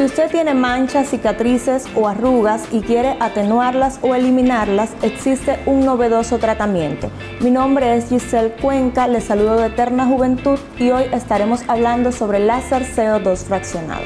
usted tiene manchas, cicatrices o arrugas y quiere atenuarlas o eliminarlas, existe un novedoso tratamiento. Mi nombre es Giselle Cuenca, les saludo de Eterna Juventud y hoy estaremos hablando sobre el láser CO2 fraccionado.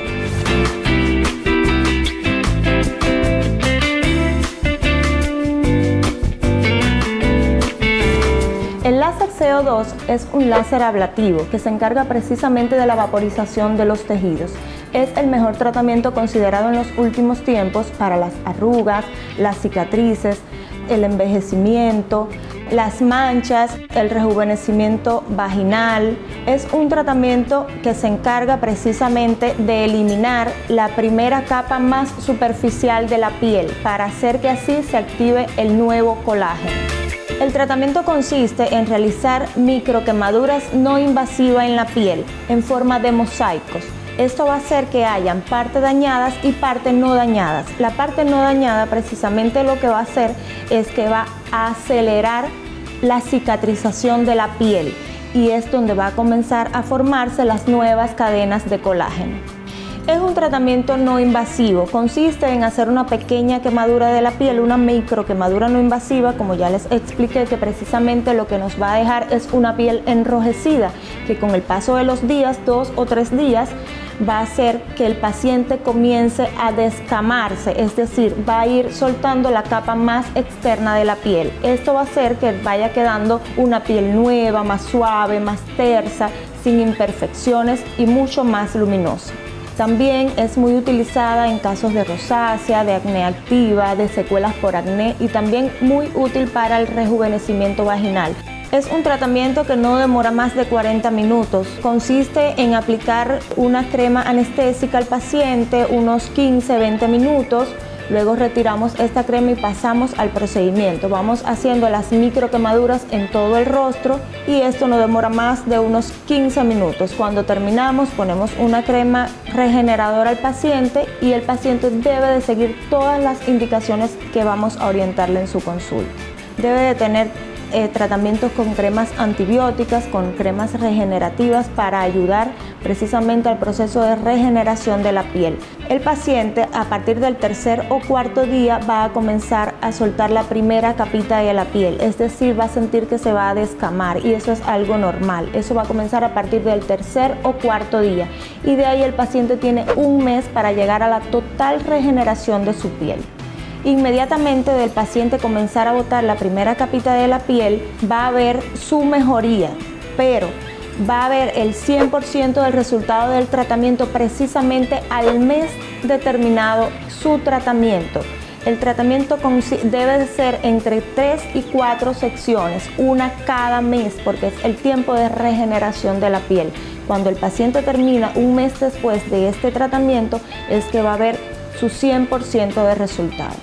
El láser CO2 es un láser ablativo que se encarga precisamente de la vaporización de los tejidos. Es el mejor tratamiento considerado en los últimos tiempos para las arrugas, las cicatrices, el envejecimiento, las manchas, el rejuvenecimiento vaginal. Es un tratamiento que se encarga precisamente de eliminar la primera capa más superficial de la piel para hacer que así se active el nuevo colágeno. El tratamiento consiste en realizar microquemaduras no invasivas en la piel en forma de mosaicos. Esto va a hacer que hayan partes dañadas y partes no dañadas. La parte no dañada precisamente lo que va a hacer es que va a acelerar la cicatrización de la piel y es donde va a comenzar a formarse las nuevas cadenas de colágeno. Es un tratamiento no invasivo, consiste en hacer una pequeña quemadura de la piel, una microquemadura no invasiva, como ya les expliqué, que precisamente lo que nos va a dejar es una piel enrojecida, que con el paso de los días, 2 o 3 días, va a hacer que el paciente comience a descamarse, es decir, va a ir soltando la capa más externa de la piel. Esto va a hacer que vaya quedando una piel nueva, más suave, más tersa, sin imperfecciones y mucho más luminosa. También es muy utilizada en casos de rosácea, de acné activa, de secuelas por acné y también muy útil para el rejuvenecimiento vaginal. Es un tratamiento que no demora más de 40 minutos. Consiste en aplicar una crema anestésica al paciente unos 15-20 minutos. Luego retiramos esta crema y pasamos al procedimiento. Vamos haciendo las microquemaduras en todo el rostro y esto no demora más de unos 15 minutos. Cuando terminamos ponemos una crema regeneradora al paciente y el paciente debe de seguir todas las indicaciones que vamos a orientarle en su consulta. Debe de tener tratamientos con cremas antibióticas, con cremas regenerativas para ayudar precisamente al proceso de regeneración de la piel. El paciente a partir del tercer o cuarto día va a comenzar a soltar la primera capita de la piel, es decir, va a sentir que se va a descamar y eso es algo normal. Eso va a comenzar a partir del tercer o cuarto día y de ahí el paciente tiene un mes para llegar a la total regeneración de su piel. Inmediatamente del paciente comenzar a botar la primera capita de la piel, va a haber su mejoría, pero va a haber el 100% del resultado del tratamiento precisamente al mes determinado su tratamiento. El tratamiento debe de ser entre 3 y 4 secciones, una cada mes, porque es el tiempo de regeneración de la piel. Cuando el paciente termina un mes después de este tratamiento, es que va a haber su 100% de resultado.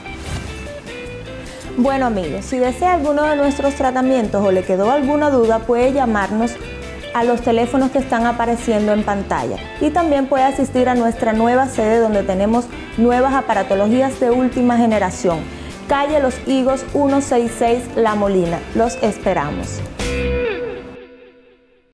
Bueno amigos, si desea alguno de nuestros tratamientos o le quedó alguna duda, puede llamarnos a los teléfonos que están apareciendo en pantalla y también puede asistir a nuestra nueva sede donde tenemos nuevas aparatologías de última generación. Calle Los Higos 166 La Molina. Los esperamos.